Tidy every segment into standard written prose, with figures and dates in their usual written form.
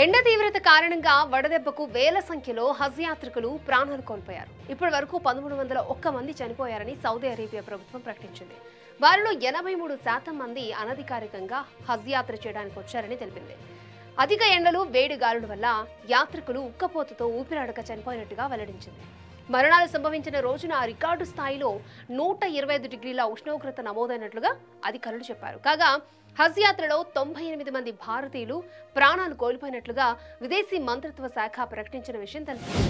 ఎండ తీవ్రత కారణంగా వడదెబ్బకు వేల సంఖ్యలో హజ్ యాత్రికులు ప్రాణాలు కోల్పోయారు. ఇప్పటి వరకు 1301 మంది చనిపోయారని సౌదీ అరేబియా ప్రభుత్వం ప్రకటించింది. వారిలో 83% మంది అనధికారికంగా హజ్ యాత్ర చేయడానికి వచ్చారని తెలిపింది. అధిక ఎండలు, వేడి గాలుల వల్ల యాత్రికులు ఉక్కపోతతో ఊపిరాడక చనిపోయినట్టుగా వెల్లడించింది. మరణాలు సంభవించిన రోజున రికార్డు స్థాయిలో 125 డిగ్రీల ఉష్ణోగ్రత నమోదైనట్లుగా అధికారులు చెప్పారు. కాగా హజ్ యాత్రలో 98 మంది భారతీయులు ప్రాణాలు కోల్పోయినట్లుగా విదేశీ మంత్రిత్వ శాఖ ప్రకటించిన విషయం తెలిసింది.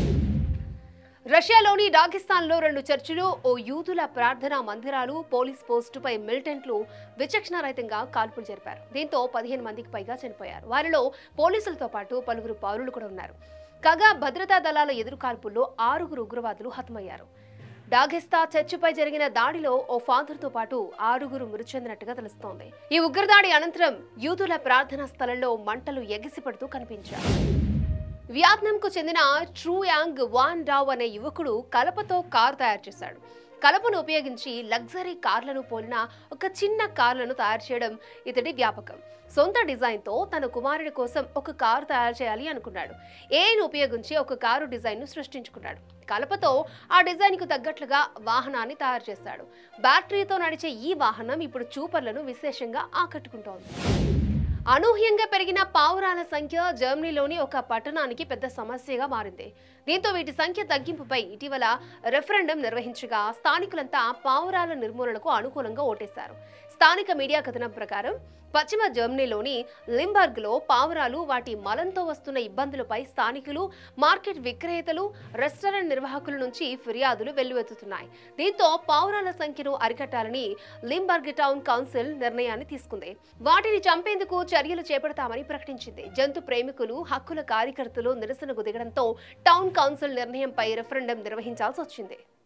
రష్యాలోని డాగిస్తాన్లో 2 చర్చిలు, ఓ యూదుల ప్రార్థనా మందిరాలు, పోలీస్ పోస్టుపై మిలిటెంట్లు విచక్షణారహితంగా కాల్పులు జరిపారు. దీంతో 15 మందికి పైగా చనిపోయారు. వారిలో పోలీసులతో పాటు పలువురు పౌరులు కూడా ఉన్నారు. కాగా భద్రతా దళాల ఎదురుకాల్పుల్లో 6 ఉగ్రవాదులు హతమయ్యారు. డాగెస్తా చర్చిపై జరిగిన దాడిలో ఓ ఫాదర్తో పాటు 6 మృతి చెందినట్టుగా తెలుస్తోంది. ఈ ఉగ్రదాడి అనంతరం యూదుల ప్రార్థనా స్థలంలో మంటలు ఎగిసిపడుతూ కనిపించాయి. వియత్నాంకు చెందిన ట్రూయాంగ్ వాన్ డావ్ అనే యువకుడు కలపతో కారు తయారు చేశాడు. కలపను ఉపయోగించి లగ్జరీ కార్లను పోలిన ఒక చిన్న కార్లను తయారు చేయడం ఇతడి వ్యాపకం. సొంత డిజైన్తో తన కుమారుడి కోసం ఒక కారు తయారు చేయాలి అనుకున్నాడు. ఏఐని ఉపయోగించి ఒక కారు డిజైన్ను సృష్టించుకున్నాడు. కలపతో ఆ డిజైన్కు తగ్గట్లుగా వాహనాన్ని తయారు చేశాడు. బ్యాటరీతో నడిచే ఈ వాహనం ఇప్పుడు చూపర్లను విశేషంగా ఆకట్టుకుంటోంది. అనూహ్యంగా పెరిగిన పావురాల సంఖ్య జర్మనీలోని ఒక పట్టణానికి పెద్ద సమస్యగా మారింది. దీంతో వీటి సంఖ్య తగ్గింపుపై ఇటీవల రెఫరెండం నిర్వహించగా స్థానికులంతా పావురాల నిర్మూలనకు అనుకూలంగా ఓటేశారు. స్థానిక మీడియా కథనం ప్రకారం పశ్చిమ జర్మనీలోని లింబర్గ్లో పావురాలు, వాటి మలంతో వస్తున్న ఇబ్బందులపై స్థానికులు, మార్కెట్ విక్రేతలు, రెస్టారెంట్ నిర్వాహకుల నుంచి ఫిర్యాదులు వెల్లువెత్తుతున్నాయి. దీంతో పావురాల సంఖ్యను అరికట్టాలని లింబర్గ్ టౌన్ కౌన్సిల్ నిర్ణయాన్ని తీసుకుంది. వాటిని చంపేందుకు చర్యలు చేపడతామని ప్రకటించింది. జంతు ప్రేమికులు, హక్కుల కార్యకర్తలు నిరసనకు దిగడంతో టౌన్ కౌన్సిల్ నిర్ణయంపై రెఫరెండం నిర్వహించాల్సి వచ్చింది.